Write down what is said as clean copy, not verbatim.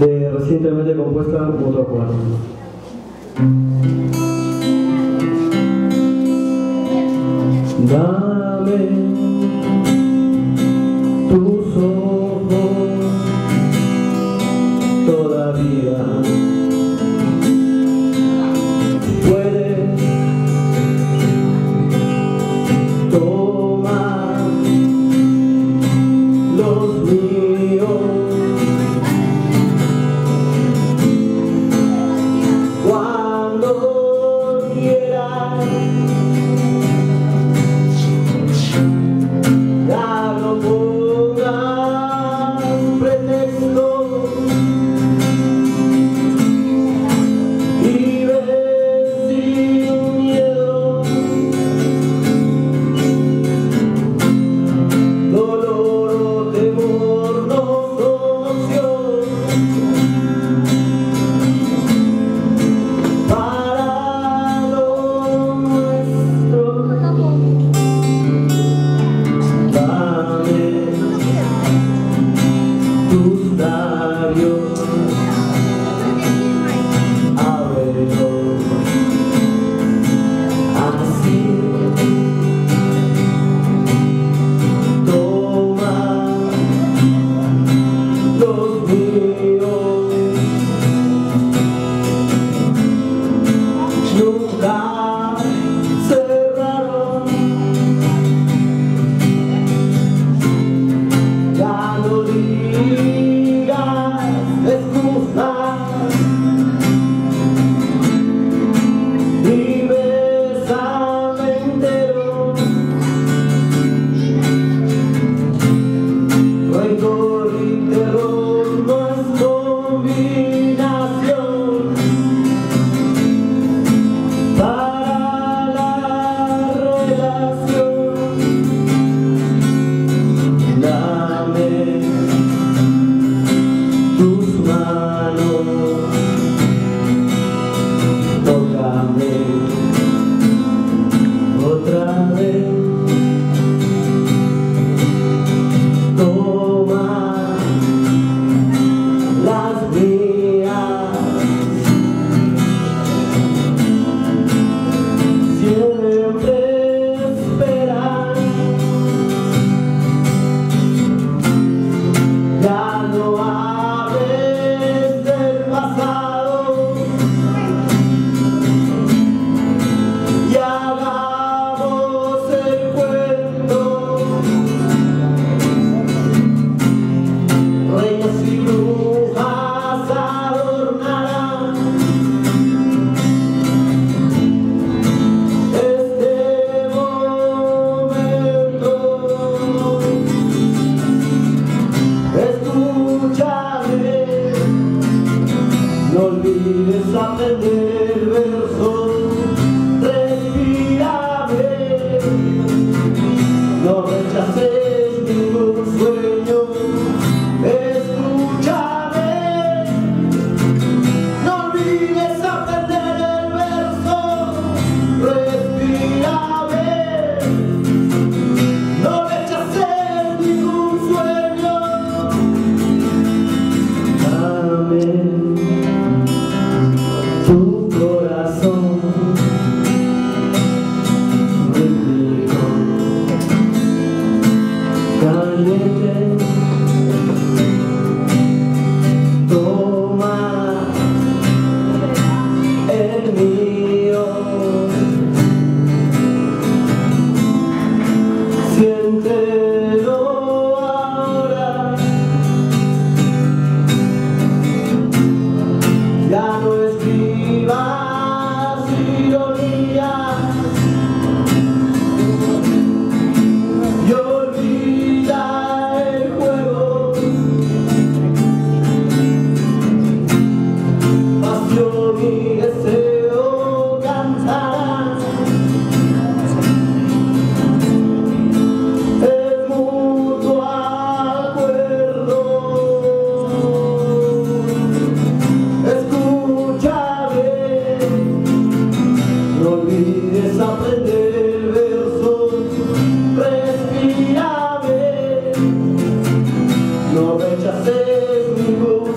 de recientemente compuesta Mutuo Acuerdo. Dame tus ojos todavía, puedes tomar los míos cuando quieras. Ya no pongas pretextos y ves sin miedo, dolor o temor no son opción para lo nuestro. Dame tus labios, ábrelos así, toma los míos, nunca cerraron. Ya no digas excusas y bésame entero. Rencor y terror no es combinación para la relación. Dame tus manos, tócame otra vez, toma las mías, siempre esperan. Ya no hables del pasado y hagamos el cuento. Reyes y brujas adornarán este momento. Escúchame, no olvides aprender versos, respírame, no rechaces ningún sueño. Escúchame, no olvides aprender el verso, respírame, no rechaces ningún sueño. Dame tu corazón rítmico, caliente, toma el mío, siéntelo ahora. Ya no escribas ironías y olvida el juego. Pasión y deseo cantarán. Es mutuo acuerdo. Escúchame, no olvides aprender el verso, respírame, no rechaces ningún